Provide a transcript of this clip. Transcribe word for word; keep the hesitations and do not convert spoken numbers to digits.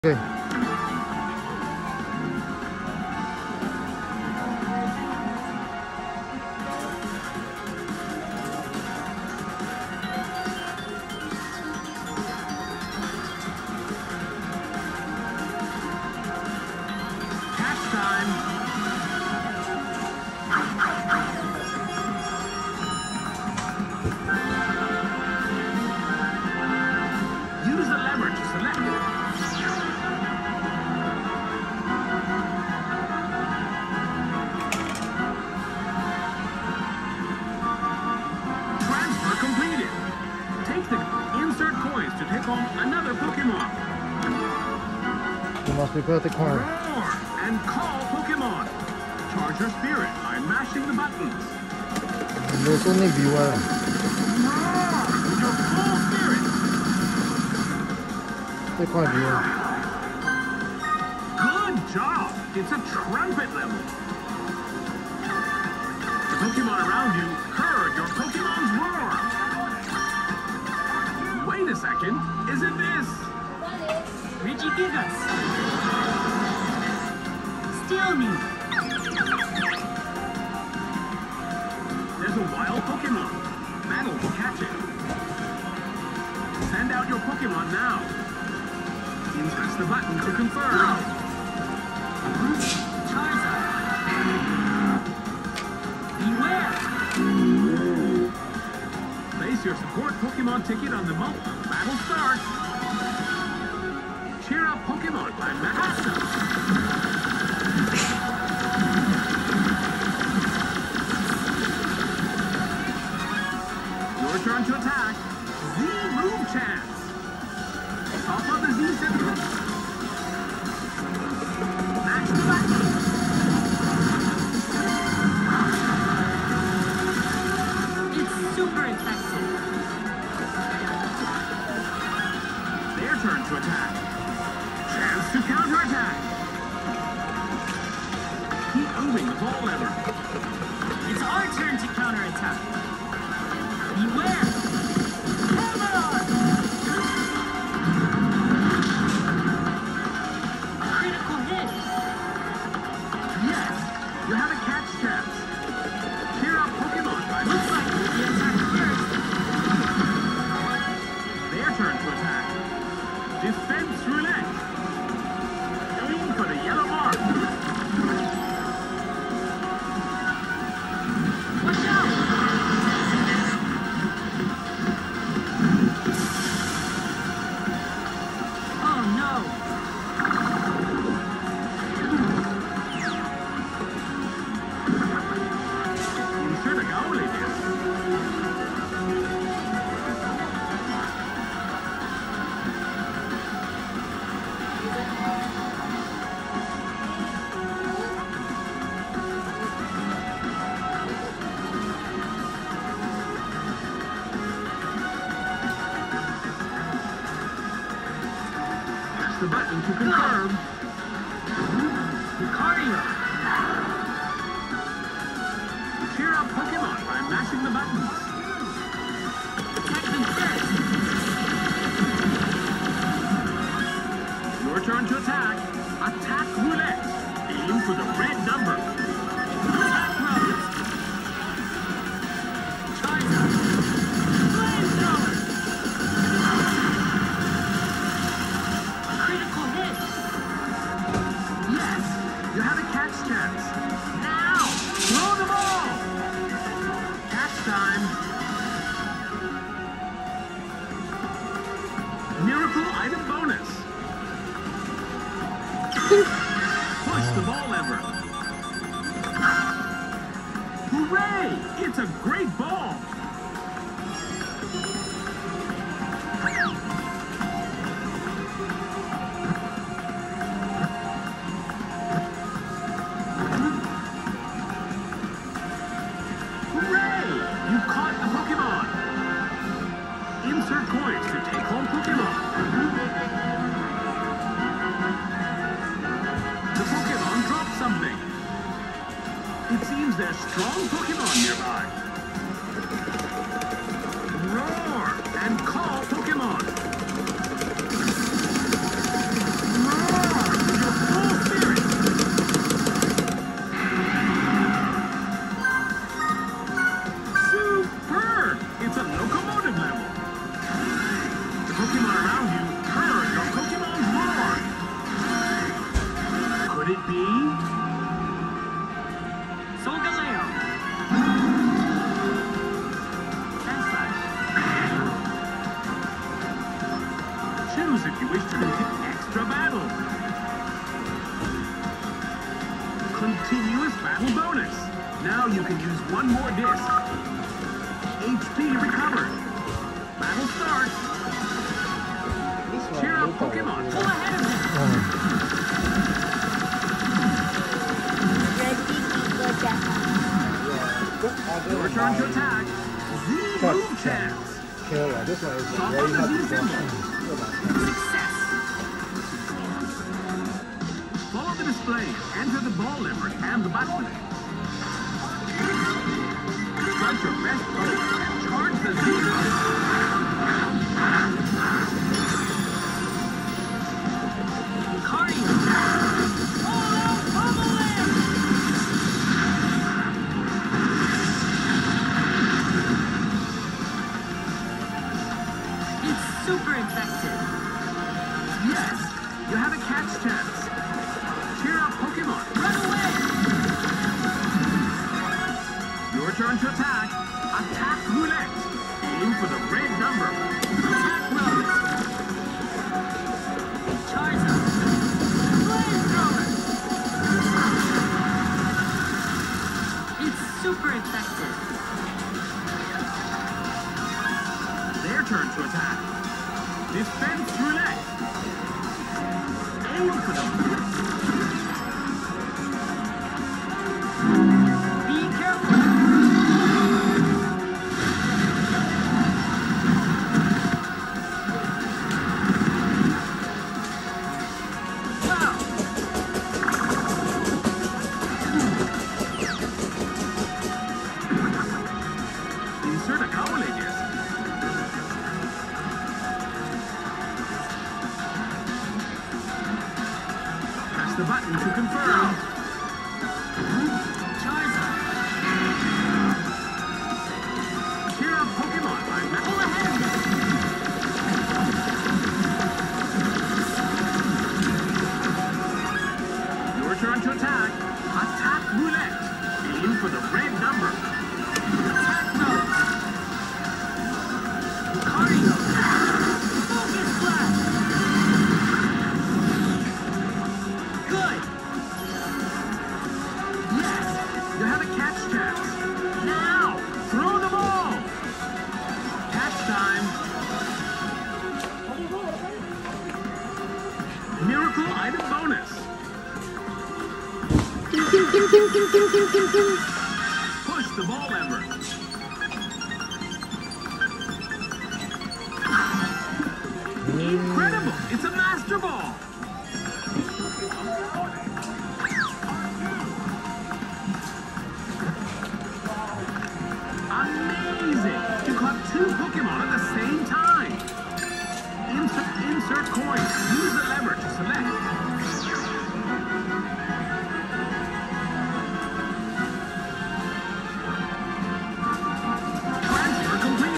Okay. Catch time. Use the lever to select it. Transfer completed. Take the insert coins to take home another Pokemon. You must be put the coin. Roar and call Pokemon. Charge your spirit by mashing the buttons. Those only viewer. Roar with your full spirit. The coin viewer. Good job. It's a trumpet level. The Pokemon around you heard your Pokemon's roar. Wait a second. Is it this? Regigigas. Steelme. There's a wild Pokemon. Battle to catch it. Send out your Pokemon now. Press the button to confirm. Charizard. Beware. Place your support Pokemon ticket on the moat. Battle starts. Cheer up Pokemon by Master. Your turn to attack. Z move chance. Top of the Z symbol. Max the button. It's super effective. Their turn to attack. Chance to counterattack. Keep moving the ball lever. It's our turn to counterattack. Beware. Hammer! Critical hit. Yes, you have a catch chance. Cheer up Pokemon by Looks like we attack first. their turn to attack. Defense roulette. Aim for the yellow mark. Watch out! Oh no! Insert a goal in this. Press the button to confirm. Lucario! Cheer up Pokemon by mashing the buttons. Attack them first! Your turn to attack. Attack roulette. Aim for the red number. Attack Rose! Charizard! Flamethrower! Critical hit! Yes, you have a catch chance. Now! Throw the ball. Catch time. Miracle item bonus. Push the ball lever. Hooray! It's a great ball. Hooray! You caught a Pokemon. Insert coins to take home Pokemon. The Pokemon dropped something. It seems there's strong Pokemon nearby. Roar and call Pokemon. Roar! bonus battle bonus. Now you can use one more disc. H P recovered. Battle starts. This one, Cheer up, look how Pokemon. it Pull is. ahead of them. Oh, Your turn to attack. Z Cut, move cut. chance. Kill, yeah, this one is Stop very on the hard to Z symbol. block. Success. Follow the display. Enter the ball lever and the button. Strike your best pose and charge the Z move. Cardio. All out bubbling. It's super effective. Yes, you have a catch chance. Cheer up, Pokemon. Run away. Your turn to attack. Attack roulette. Aim for the red number. Attack mode. Charizard. Flamethrower. It's super effective. Their turn to attack. Defense roulette. Aim for the... Be careful. Wow. Insert a cowley disc. Press the button to confirm. Charizard. Cheer up, Pokemon. I'm Pull ahead of them. Your turn to attack. Attack roulette. Aim for the red number. Attack mode. Cardio. Focus blast. Good. Yes, you have a catch chance. Now, throw the ball. Catch time. Miracle item bonus. Push the ball lever. Incredible! It's a Master Ball! Amazing! You caught two Pokemon at the